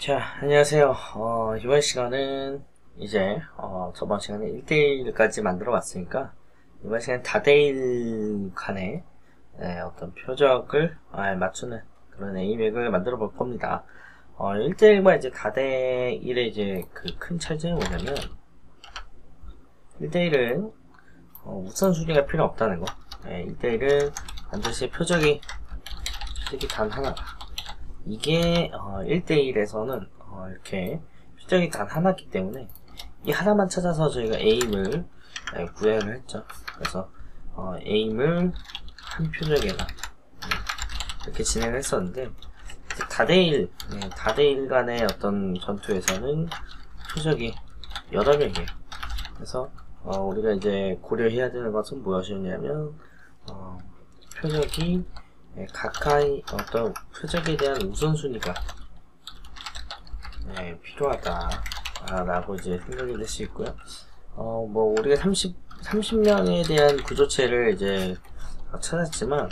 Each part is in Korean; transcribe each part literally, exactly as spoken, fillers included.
자, 안녕하세요. 어, 이번 시간은 이제 어, 저번 시간에 일 대일까지 만들어 봤으니까 이번 시간은 다대일 간의 네, 어떤 표적을 아, 맞추는 그런 에이맥을 만들어 볼 겁니다. 어, 일 대일과 이제 다대일의 이제 그 큰 차이점이 뭐냐면 일 대일은 어, 우선순위가 필요 없다는 거. 네, 일 대일은 반드시 표적이 표적이 단 하나다. 이게 어, 일 대일에서는 어, 이렇게 표적이 단 하나이기 때문에 이 하나만 찾아서 저희가 에임을 네, 구현을 했죠. 그래서 어, 에임을 한 표적에다 이렇게 진행을 했었는데 다대일 네, 다대일 간의 어떤 전투에서는 표적이 여덟 명이에요. 그래서 어, 우리가 이제 고려해야 되는 것은 무엇이었냐면 어, 표적이 네, 가까이 어떤 표적에 대한 우선순위가 네, 필요하다 라고 이제 생각이 될 수 있고요. 어, 뭐 우리가 삼십, 삼십 명에 대한 구조체를 이제 찾았지만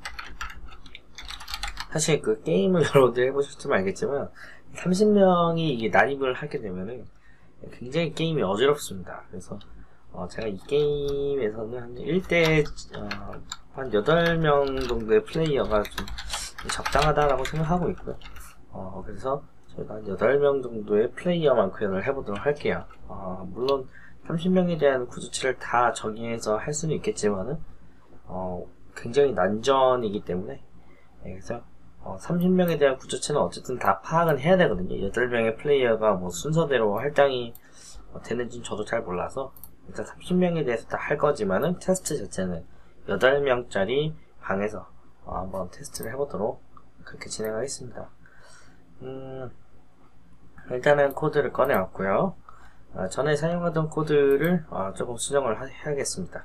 사실 그 게임을 여러분들 해보셨으면 알겠지만 삼십 명이 이게 난입을 하게 되면은 굉장히 게임이 어지럽습니다. 그래서 어, 제가 이 게임에서는 한 일 대 어, 한 여덟 명 정도의 플레이어가 좀 적당하다라고 생각하고 있고요. 어, 그래서 저희가 한 여덟 명 정도의 플레이어만 구현을 해보도록 할게요. 어, 물론 삼십 명에 대한 구조체를 다 정의해서 할 수는 있겠지만은 어, 굉장히 난전이기 때문에 네, 그래서 어, 삼십 명에 대한 구조체는 어쨌든 다 파악은 해야 되거든요. 여덟 명의 플레이어가 뭐 순서대로 할당이 어, 되는지는 저도 잘 몰라서 일단 삼십 명에 대해서 다 할 거지만은 테스트 자체는 여덟 명짜리 방에서 어, 한번 테스트를 해보도록 그렇게 진행하겠습니다. 음, 일단은 코드를 꺼내왔고요. 어, 전에 사용하던 코드를 어, 조금 수정을 하, 해야겠습니다.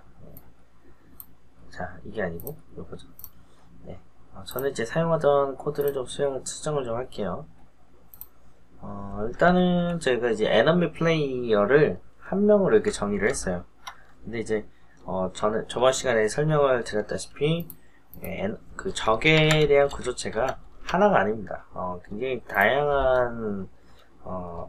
자, 이게 아니고 요거죠. 네, 어, 저는 이제 사용하던 코드를 좀 수정, 수정을 좀 할게요. 어, 일단은 저희가 이제 에너미 플레이어를 한 명으로 이렇게 정의를 했어요. 근데 이제 어, 저는 저번 시간에 설명을 드렸다시피 예, 그 적에 대한 구조체가 하나가 아닙니다. 어, 굉장히 다양한 어,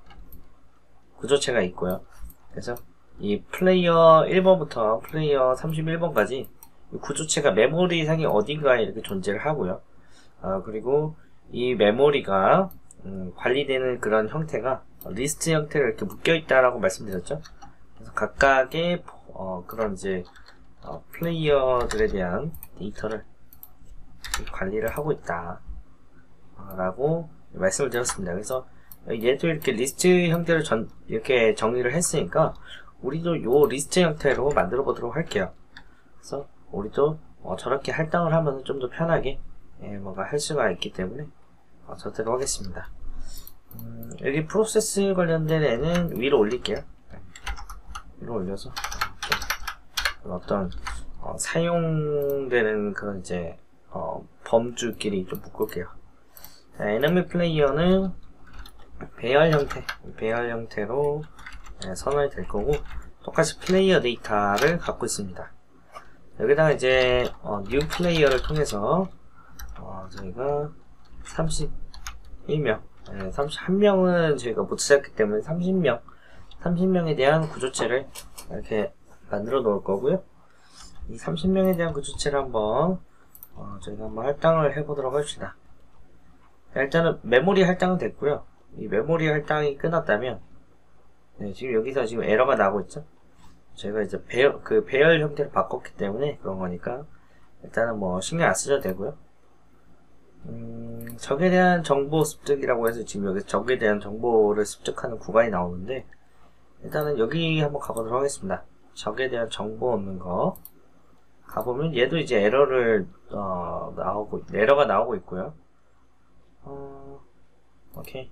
구조체가 있고요. 그래서 이 플레이어 일 번부터 플레이어 삼십일 번까지 구조체가 메모리상에 어딘가에 이렇게 존재를 하고요. 어, 그리고 이 메모리가 음, 관리되는 그런 형태가 리스트 형태로 이렇게 묶여 있다라고 말씀드렸죠. 그래서 각각의 어, 그런 이제 어, 플레이어들에 대한 데이터를 관리를 하고 있다 어, 라고 말씀을 드렸습니다. 그래서 얘도 이렇게 리스트 형태로 전, 이렇게 정리를 했으니까 우리도 요 리스트 형태로 만들어 보도록 할게요. 그래서 우리도 어, 저렇게 할당을 하면 좀 더 편하게 예, 뭔가 할 수가 있기 때문에 어, 저대로 하겠습니다. 음, 여기 프로세스 관련된 애는 위로 올릴게요. 위로 올려서 어, 어떤 어, 사용되는 그런 이제 어, 범주끼리 좀 묶을게요. 에너미 플레이어는 배열 형태, 배열 형태로 네, 선언이 될 거고 똑같이 플레이어 데이터를 갖고 있습니다. 여기다가 이제 어, 뉴 플레이어를 통해서 어, 저희가 삼십일 명, 네, 삼십일 명은 저희가 못 찾았기 때문에 삼십 명, 삼십 명에 대한 구조체를 이렇게 만들어 놓을 거고요. 이 삼십 명에 대한 구조체를 한번 어, 저희가 한번 할당을 해보도록 합시다. 일단은 메모리 할당은 됐고요. 이 메모리 할당이 끝났다면 네, 지금 여기서 지금 에러가 나고 있죠. 제가 이제 배열, 그 배열 형태를 바꿨기 때문에 그런 거니까 일단은 뭐 신경 안 쓰셔도 되고요. 음, 적에 대한 정보 습득이라고 해서 지금 여기 적에 대한 정보를 습득하는 구간이 나오는데 일단은 여기 한번 가보도록 하겠습니다. 적에 대한 정보 얻는 거 가보면 얘도 이제 에러를 어, 나오고 에러가 나오고 있고요. 어, 오케이.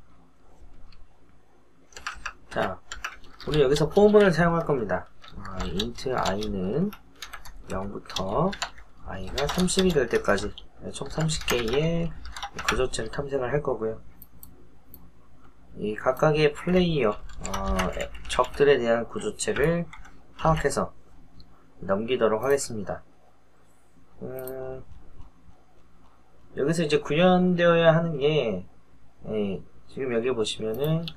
자, 우리 여기서 포문을 사용할 겁니다. 어, int i는 영부터 i가 삼십이 될 때까지 총 삼십 개의 구조체를 탐색을 할 거고요. 이 각각의 플레이어 어, 적들에 대한 구조체를 파악해서 넘기도록 하겠습니다. 음, 여기서 이제 구현되어야 하는 게 예, 지금 여기 보시면은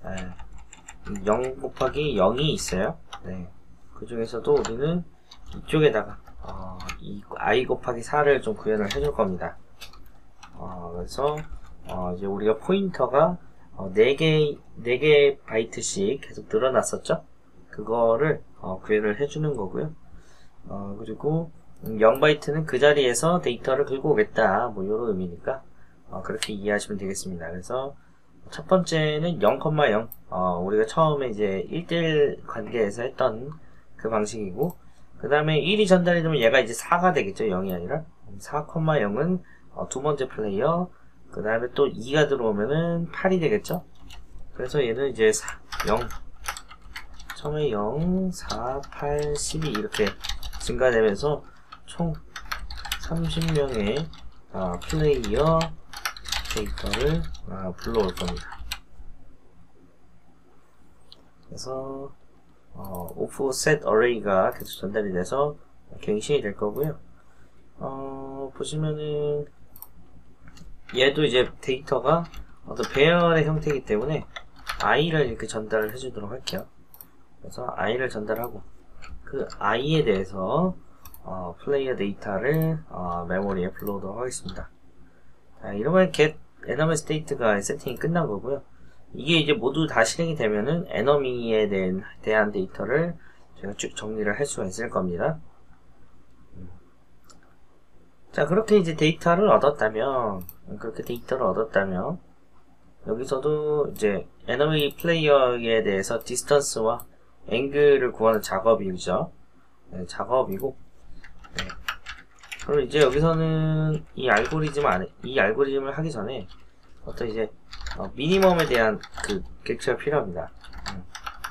영 곱하기 영이 있어요. 네. 그 중에서도 우리는 이쪽에다가 어, 이 i 곱하기 사를 좀 구현을 해줄 겁니다. 어, 그래서 어, 이제 우리가 포인터가 어, 네 개, 네 개 바이트씩 계속 늘어났었죠? 그거를 어, 구현을 해주는 거고요. 어, 그리고 영 바이트는 그 자리에서 데이터를 긁고 오겠다. 뭐, 요런 의미니까, 어, 그렇게 이해하시면 되겠습니다. 그래서, 첫 번째는 영, 영. 어, 우리가 처음에 이제 일 대 일 관계에서 했던 그 방식이고, 그 다음에 일이 전달이 되면 얘가 이제 사가 되겠죠. 영이 아니라. 사, 영은 어, 두 번째 플레이어, 그 다음에 또 이가 들어오면은 팔이 되겠죠. 그래서 얘는 이제 사, 영, 처음에 영, 사, 팔, 십이 이렇게 증가되면서 총 삼십 명의 아, 플레이어 데이터를 아, 불러올 겁니다. 그래서 어, offset array가 계속 전달이 돼서 갱신이 될 거고요. 어, 보시면은 얘도 이제 데이터가 어떤 배열의 형태이기 때문에 i를 이렇게 전달을 해주도록 할게요. 그래서 i를 전달하고 그 i에 대해서 어, 플레이어 데이터를 어, 메모리에 불러오도록 하겠습니다. 자, 이러면 get enemy state가 세팅이 끝난 거고요. 이게 이제 모두 다 실행이 되면은 enemy에 대한, 대한 데이터를 제가 쭉 정리를 할 수가 있을 겁니다. 자, 그렇게 이제 데이터를 얻었다면, 그렇게 데이터를 얻었다면, 여기서도 이제 enemy 플레이어에 대해서 디스턴스와 앵글을 구하는 작업이죠. 네, 작업이고, 네. 그럼 이제 여기서는 이 알고리즘 안에, 이 알고리즘을 하기 전에 어떤 이제 어, 미니멈에 대한 그 객체가 필요합니다. 음.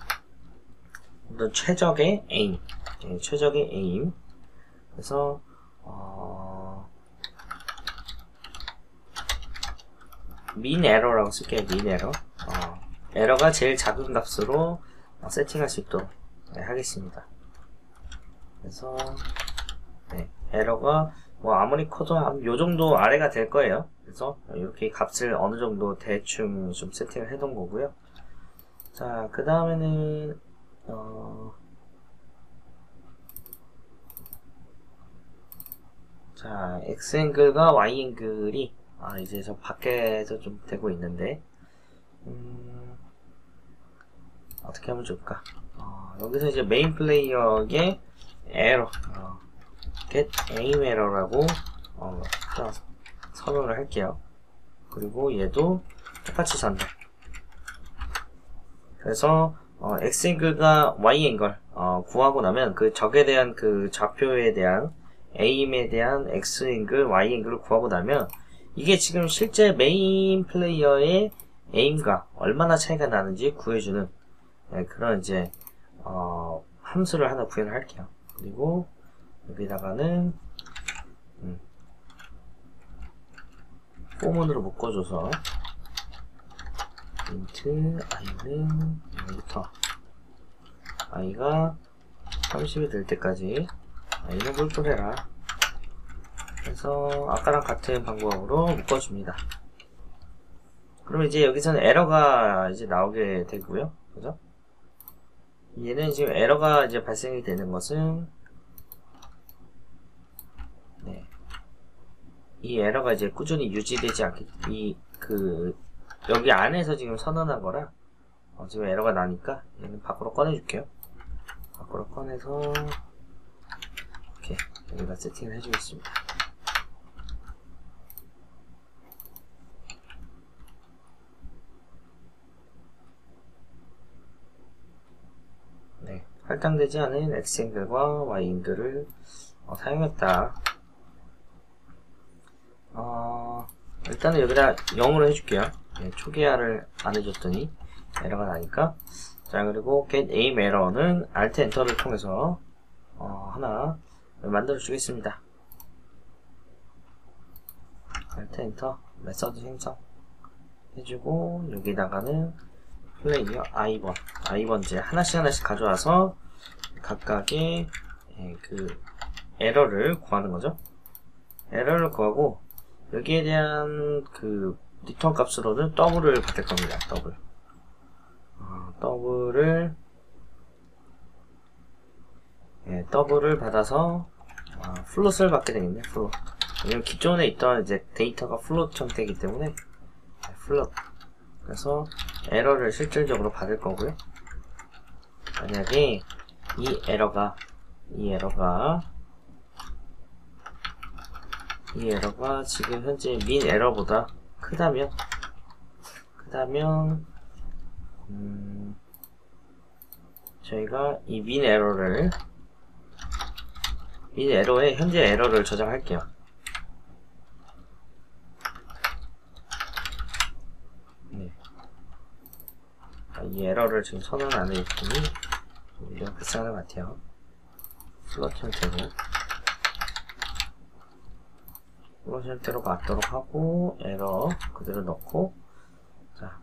어떤 최적의 에임, 네, 최적의 에임. 그래서 어, 민 에러라고 쓸게요. 민 에러. 어, 에러가 제일 작은 값으로 어, 세팅할 수 있도록 네, 하겠습니다. 그래서 네, 에러가 뭐 아무리 커도 한 요정도 아래가 될 거예요. 그래서 이렇게 값을 어느 정도 대충 좀 세팅을 해둔 거고요. 자, 그 다음에는 어... 자, X앵글과 Y앵글이 아, 이제 저 밖에서 좀 되고 있는데 음... 어떻게 하면 좋을까? 어, 여기서 이제 메인 플레이어의 에러 어, get aim error라고 어, 선언을 할게요. 그리고 얘도 똑같이 전달. 그래서 어, X앵글과 Y앵글 어, 구하고 나면 그 적에 대한 그 좌표에 대한 aim에 대한 X앵글, Y앵글을 구하고 나면 이게 지금 실제 메인 플레이어의 aim과 얼마나 차이가 나는지 구해주는 네, 그런 이제 어, 함수를 하나 구현을 할게요. 그리고 여기다가는 음, 포문으로 묶어줘서 int i는 여기부터 i가 삼십이 될 때까지 i는 홀조해라. 그래서 아까랑 같은 방법으로 묶어줍니다. 그럼 이제 여기서는 에러가 이제 나오게 되고요. 그죠? 얘는 지금 에러가 이제 발생이 되는 것은 네. 이 에러가 이제 꾸준히 유지되지 않게 이 그 여기 안에서 지금 선언한 거라 어, 지금 에러가 나니까 얘는 밖으로 꺼내줄게요. 밖으로 꺼내서 이렇게 여기다 세팅을 해주겠습니다. 네, 할당되지 않은 X앵글과 Y앵글을 어, 사용했다. 어, 일단은 여기다 영으로 해줄게요. 네, 초기화를 안 해줬더니 에러가 나니까. 자, 그리고 get aim error는 alt 엔터를 통해서 어, 하나 만들어 주겠습니다. alt 엔터 메서드 생성 해주고 여기다가는 플레이어 i번 i번째 하나씩 하나씩 가져와서 각각의 예, 그 에러를 구하는 거죠. 에러를 구하고 여기에 대한 그 리턴 값으로는 더블을 받을 겁니다. 더블. 어, 더블을 예, 더블을 받아서 어, 플롯을 받게 되겠네. 플롯. 왜냐면 기존에 있던 이제 데이터가 플롯 형태이기 때문에 네, 플롯. 그래서 에러를 실질적으로 받을 거고요. 만약에 이 에러가 이 에러가 이 에러가 지금 현재 민 에러보다 크다면 크다면 음, 저희가 이 민 에러를 민 에러에 현재 에러를 저장할게요. 네. 이 에러를 지금 선언 안 해있더니 이런 비슷한 것 같아요. 플롯 형태로 플롯 형태로 맞도록 하고 에러 그대로 넣고 자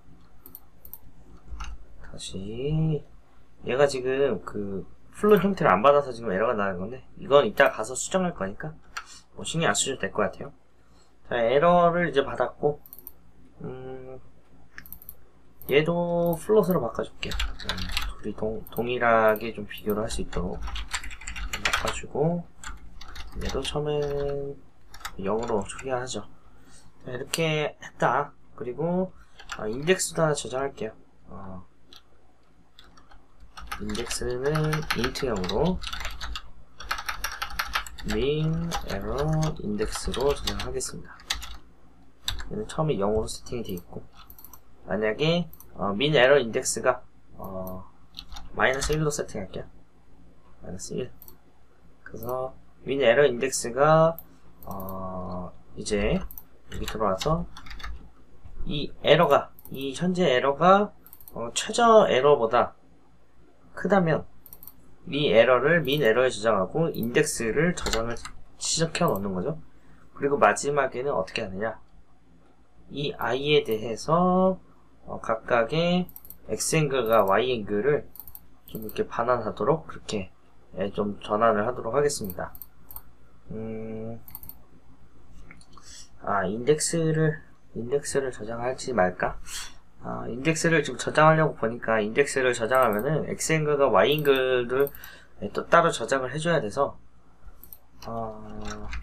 다시 얘가 지금 그 플롯 형태를 안 받아서 지금 에러가 나는 건데 이건 이따 가서 수정할 거니까 뭐 신경 안 쓰셔도 될 것 같아요. 자 에러를 이제 받았고 음 얘도 플롯으로 바꿔줄게요. 음, 둘이 동, 동일하게 좀 비교를 할 수 있도록 바꿔주고 얘도 처음엔 영으로 초기화하죠. 자, 이렇게 했다. 그리고 아, 인덱스도 하나 저장할게요. 어, 인덱스는 인트형으로 min error 인덱스로 저장하겠습니다. 얘는 처음에 영으로 세팅이 되어 있고 만약에 어, min error 인덱스가 어, 마이너스 일로 세팅할게요. 마이너스 일. 그래서 min error 인덱스가 어, 이제 여기 들어와서 이 에러가 이 현재 에러가 어, 최저 에러보다 크다면 이 에러를 min 에러에 저장하고 인덱스를 저장을 시작해 놓는 거죠. 그리고 마지막에는 어떻게 하느냐 이 i에 대해서 어, 각각의 x앵글과 y앵글을 좀 이렇게 반환하도록 그렇게 예, 좀 전환을 하도록 하겠습니다. 음, 아 인덱스를 인덱스를 저장할지 말까? 아, 인덱스를 지금 저장하려고 보니까 인덱스를 저장하면은 x앵글과 y앵글을 예, 또 따로 저장을 해줘야 돼서 어,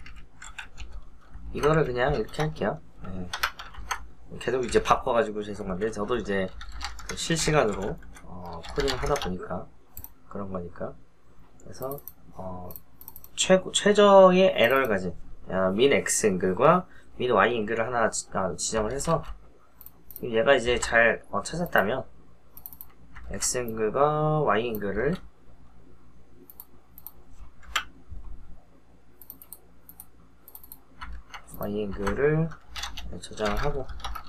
이거를 그냥 이렇게 할게요. 예. 계속 이제 바꿔가지고 죄송한데 저도 이제 실시간으로 어, 코딩을 하다 보니까 그런 거니까 그래서 어, 최고 최저의 에러를 가진 min x 앵글과 min y 앵글을 하나 지, 아, 지정을 해서 얘가 이제 잘 어, 찾았다면 x 앵글과 y 앵글을 y 앵글을 저장을 하고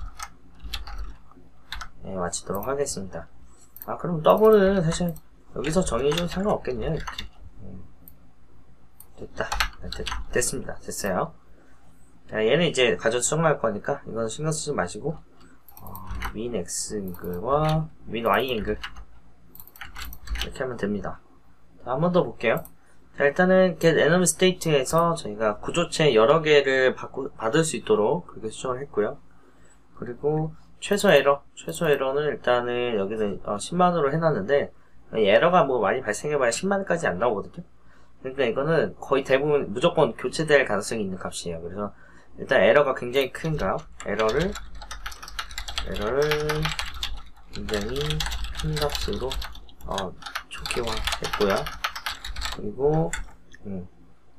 네, 마치도록 하겠습니다. 아 그럼 더블은 사실 여기서 정해주면 상관없겠네요. 이렇게 음. 됐다. 됐, 됐습니다. 됐어요. 자, 얘는 이제 가져 수정할 거니까 이건 신경 쓰지 마시고 어, min x 앵글과 min y 앵글 이렇게 하면 됩니다. 자, 한 번 더 볼게요. 자, 일단은 get enum state에서 저희가 구조체 여러 개를 받고, 받을 수 있도록 그렇게 수정을 했고요. 그리고 최소 에러, 최소 에러는 일단은 여기는 어, 십만으로 해놨는데 에러가 뭐 많이 발생해봐야 십만까지 안 나오거든요. 그러니까 이거는 거의 대부분 무조건 교체될 가능성이 있는 값이에요. 그래서 일단 에러가 굉장히 큰 값, 에러를 에러를 굉장히 큰 값으로 어, 초기화했고요. 그리고 음,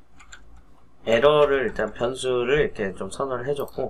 에러를 일단 변수를 이렇게 좀 선언을 해줬고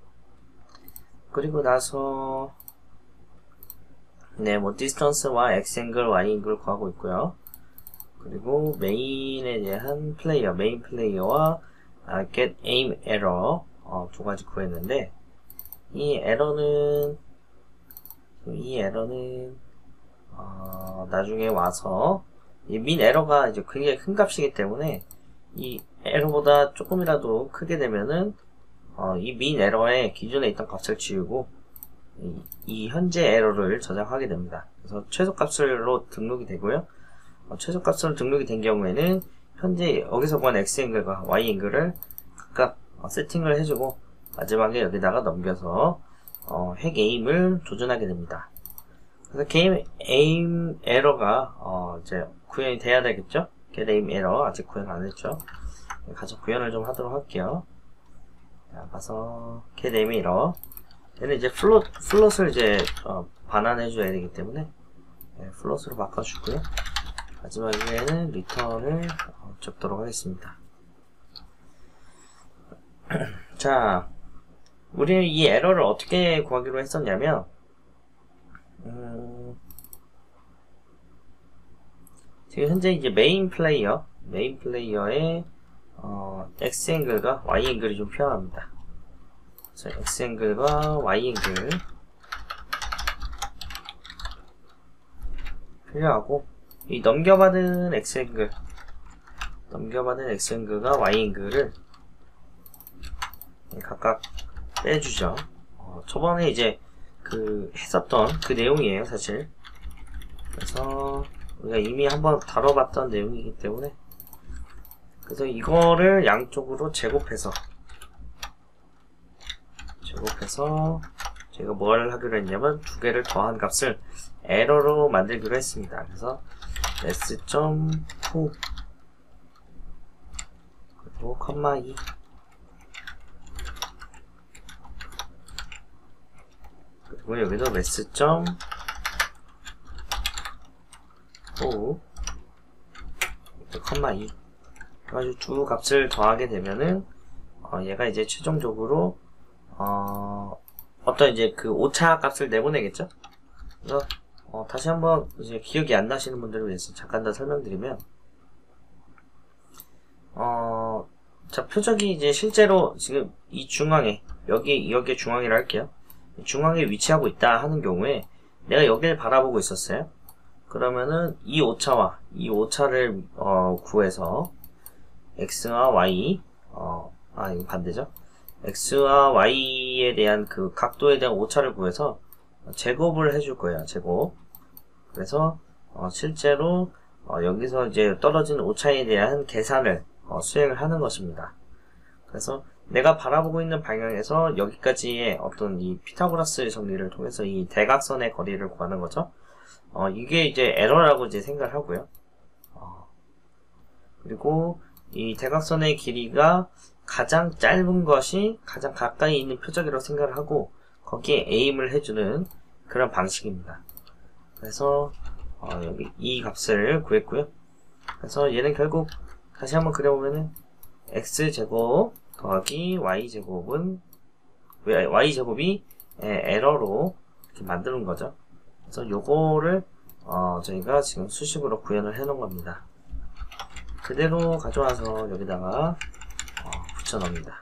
그리고 나서 네, 뭐 distance와 x 앵글, y 앵글을 구하고 있고요. 그리고 메인에 대한 플레이어, 메인 플레이어와 아, get aim error 어, 두 가지 구했는데 이 에러는 이 에러는 어, 나중에 와서 이 min 에러가 이제 굉장히 큰 값이기 때문에 이 에러보다 조금이라도 크게 되면은 어, 이 min 에러에 기존에 있던 값을 지우고 이, 이 현재 에러를 저장하게 됩니다. 그래서 최소값으로 등록이 되고요. 어, 최소값으로 등록이 된 경우에는 현재 여기서 구한 x앵글과 y앵글을 각각 어, 세팅을 해주고 마지막에 여기다가 넘겨서 어, 핵 에임을 조준하게 됩니다. 그래서 게임 에임 에러가 어, 이제 구현이 돼야 되겠죠? get aim 에러 아직 구현 안 했죠? 가서 구현을 좀 하도록 할게요. 자, 가서 get aim 에러. 얘는 이제 플롯 플롯을 이제 어, 반환해 줘야 되기 때문에 네, 플롯으로 바꿔주고요. 마지막에는 리턴을 어, 적도록 하겠습니다. 자, 우리는 이 에러를 어떻게 구하기로 했었냐면, 음, 지금 현재 이제 메인 플레이어, 메인 플레이어의 어, X 앵글과 Y 앵글이 좀 필요합니다. 그래서 X 앵글과 Y 앵글 필요하고, 이 넘겨받은 X 앵글, 넘겨받은 X 앵글과 Y 앵글을 각각 빼주죠. 어, 저번에 이제 그 했었던 그 내용이에요, 사실. 그래서 우리가 이미 한번 다뤄봤던 내용이기 때문에, 그래서 이거를 양쪽으로 제곱해서 제곱해서 제가 뭘 하기로 했냐면 두 개를 더한 값을 에러로 만들기로 했습니다. 그래서 s.후 그리고 컴마 이 그리고 여기도 s.호 컴마 이 그래가지고 두 값을 더하게 되면은 어, 얘가 이제 최종적으로 어, 어떤 이제 그 오차 값을 내보내겠죠. 그래서 어, 다시 한번 이제 기억이 안 나시는 분들을 위해서 잠깐 더 설명드리면, 어, 자, 표적이 이제 실제로 지금 이 중앙에, 여기, 여기 중앙이라 할게요. 중앙에 위치하고 있다 하는 경우에 내가 여기를 바라보고 있었어요. 그러면은 이 오차와 이 오차를 어, 구해서 x와 y, 어, 아, 이거 반대죠. x와 y에 대한 그 각도에 대한 오차를 구해서 제곱을 해줄 거예요. 제곱. 그래서 어, 실제로 어, 여기서 이제 떨어진 오차에 대한 계산을 어, 수행을 하는 것입니다. 그래서 내가 바라보고 있는 방향에서 여기까지의 어떤 이 피타고라스 정리를 통해서 이 대각선의 거리를 구하는 거죠. 어, 이게 이제 에러라고 이제 생각을 하고요. 어, 그리고 이 대각선의 길이가 가장 짧은 것이 가장 가까이 있는 표적이라고 생각을 하고 거기에 에임을 해주는 그런 방식입니다. 그래서 어, 여기 이 값을 구했고요. 그래서 얘는 결국 다시 한번 그려보면은 x제곱 더하기 y제곱은 y제곱이 에러로 이렇게 만드는 거죠. 그래서 요거를 어, 저희가 지금 수식으로 구현을 해 놓은 겁니다. 그대로 가져와서 여기다가 어, 붙여 넣습니다.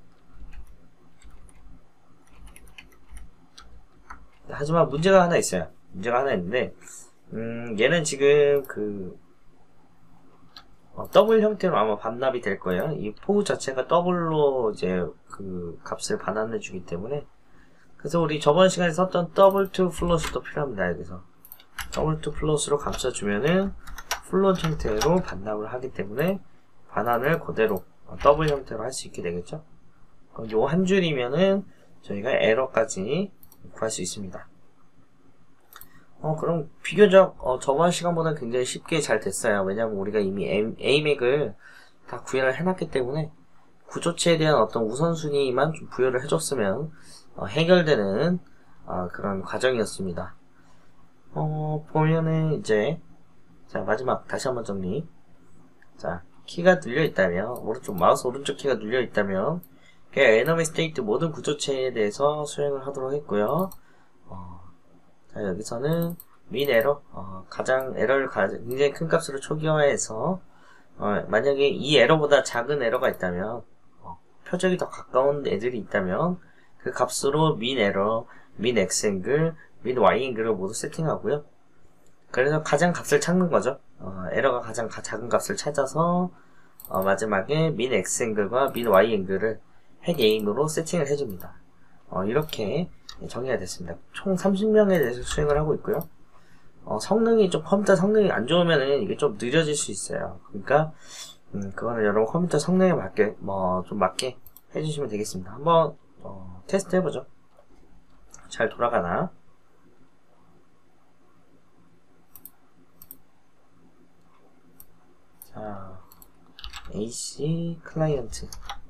하지만 문제가 하나 있어요. 문제가 하나 있는데, 음, 얘는 지금 그 어, 더블 형태로 아마 반납이 될 거예요. 이 포우 자체가 더블로 이제 그 값을 반환해 주기 때문에. 그래서 우리 저번 시간에 썼던 더블 투 플롯도 필요합니다. 여기서 더블 투 플롯으로 감싸주면은 플롯 형태로 반납을 하기 때문에 반환을 그대로 더블 형태로 할 수 있게 되겠죠. 요 한 줄이면은 저희가 에러까지 구할 수 있습니다. 어, 그럼 비교적 어, 저번 시간보다 굉장히 쉽게 잘 됐어요. 왜냐면 우리가 이미 에이맥을 다 구현을 해놨기 때문에 구조체에 대한 어떤 우선순위만 좀 부여를 해줬으면 어, 해결되는 어, 그런 과정이었습니다. 어, 보면은 이제 자 마지막 다시 한번 정리. 자, 키가 눌려 있다면 오른쪽 마우스 오른쪽 키가 눌려 있다면 에너미 스테이트 모든 구조체에 대해서 수행을 하도록 했고요. 어, 자, 여기서는 min 에러, 어, 가장 에러를 가, 굉장히 큰 값으로 초기화해서 어, 만약에 이 에러보다 작은 에러가 있다면 어, 표적이 더 가까운 애들이 있다면 그 값으로 min 에러, min x 앵글, min y 앵글을 모두 세팅하고요. 그래서 가장 값을 찾는 거죠. 어, 에러가 가장 가, 작은 값을 찾아서 어, 마지막에 min x 앵글과 min y 앵글을 핵 에임으로 세팅을 해줍니다. 어, 이렇게 정의가 됐습니다. 총 삼십 명에 대해서 수행을 하고 있고요. 어, 성능이 좀 컴퓨터 성능이 안 좋으면은 이게 좀 느려질 수 있어요. 그러니까 음, 그거는 여러분 컴퓨터 성능에 맞게 뭐 좀 맞게 해주시면 되겠습니다. 한번 어, 테스트 해보죠. 잘 돌아가나. 자, 에이씨 클라이언트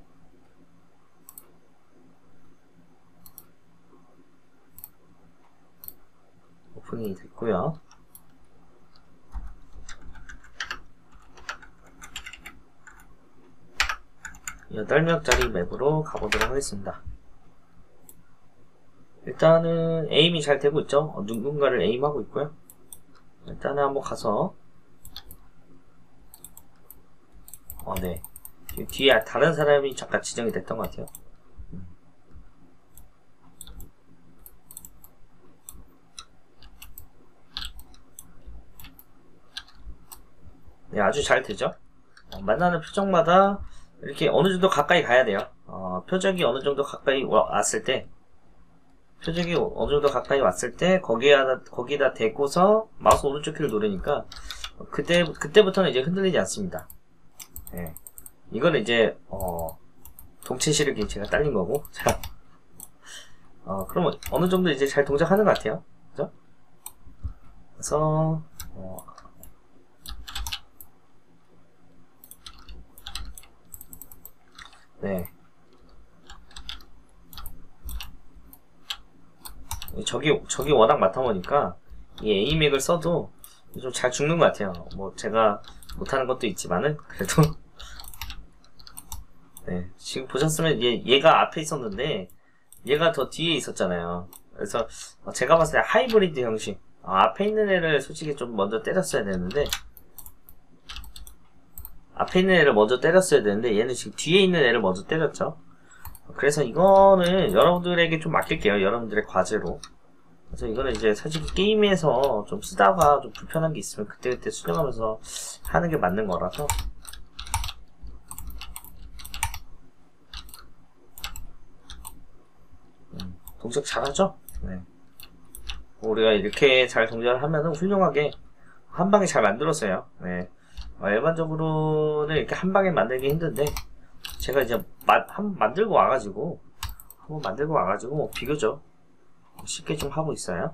오픈이 됐고요. 여덟 명짜리 맵으로 가보도록 하겠습니다. 일단은 에임이 잘 되고 있죠. 어, 누군가를 에임하고 있고요. 일단은 한번 가서 어, 네. 뒤에 다른 사람이 잠깐 지정이 됐던 것 같아요. 네, 아주 잘 되죠. 어, 만나는 표적마다 이렇게 어느 정도 가까이 가야 돼요. 어, 표적이 어느 정도 가까이 왔을 때, 표적이 어느 정도 가까이 왔을 때, 거기에다, 거기다 대고서 마우스 오른쪽 키를 누르니까, 그때, 그때부터는 이제 흔들리지 않습니다. 네. 이거는 이제, 어, 동체 시력이 제가 딸린 거고, 자. 어, 그러면 어느 정도 이제 잘 동작하는 것 같아요. 그죠? 그래서, 어, 네. 적이, 적이 워낙 많다 보니까, 이 에이맥을 써도 좀 잘 죽는 것 같아요. 뭐, 제가 못하는 것도 있지만은, 그래도. 네. 지금 보셨으면, 얘, 얘가 앞에 있었는데, 얘가 더 뒤에 있었잖아요. 그래서, 제가 봤을 때 하이브리드 형식. 어, 앞에 있는 애를 솔직히 좀 먼저 때렸어야 되는데, 앞에 있는 애를 먼저 때렸어야 되는데 얘는 지금 뒤에 있는 애를 먼저 때렸죠. 그래서 이거는 여러분들에게 좀 맡길게요. 여러분들의 과제로. 그래서 이거는 이제 솔직히 게임에서 좀 쓰다가 좀 불편한 게 있으면 그때그때 수정하면서 하는 게 맞는 거라서. 음, 동작 잘하죠? 네. 우리가 이렇게 잘 동작을 하면은 훌륭하게 한 방에 잘 만들었어요. 네. 어, 일반적으로는 이렇게 한 방에 만들기 힘든데 제가 이제 마, 한 만들고 와가지고 한번 만들고 와가지고 뭐 비교적 쉽게 좀 하고 있어요.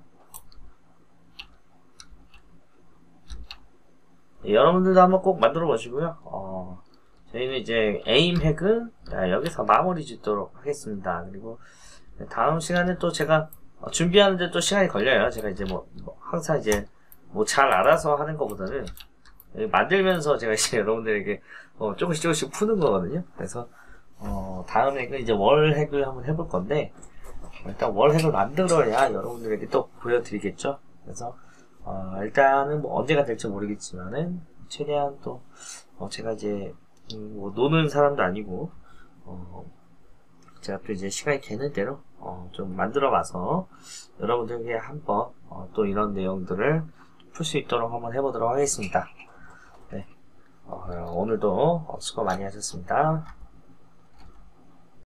네, 여러분들도 한번 꼭 만들어 보시고요. 어, 저희는 이제 에임 핵은 여기서 마무리 짓도록 하겠습니다. 그리고 다음 시간에 또 제가 어, 준비하는데 또 시간이 걸려요. 제가 이제 뭐, 뭐 항상 이제 뭐 잘 알아서 하는 것보다는 만들면서 제가 이제 여러분들에게 어 조금씩 조금씩 푸는 거거든요. 그래서 어 다음 핵은 이제 월 핵을 한번 해볼 건데 일단 월 핵을 만들어야 여러분들에게 또 보여드리겠죠. 그래서 어 일단은 뭐 언제가 될지 모르겠지만은 최대한 또 어 제가 이제 음 뭐 노는 사람도 아니고 어 제가 또 이제 시간이 되는 대로 어 좀 만들어 봐서 여러분들에게 한번 어 또 이런 내용들을 풀 수 있도록 한번 해보도록 하겠습니다. 네. 어, 오늘도 수고 많이 하셨습니다.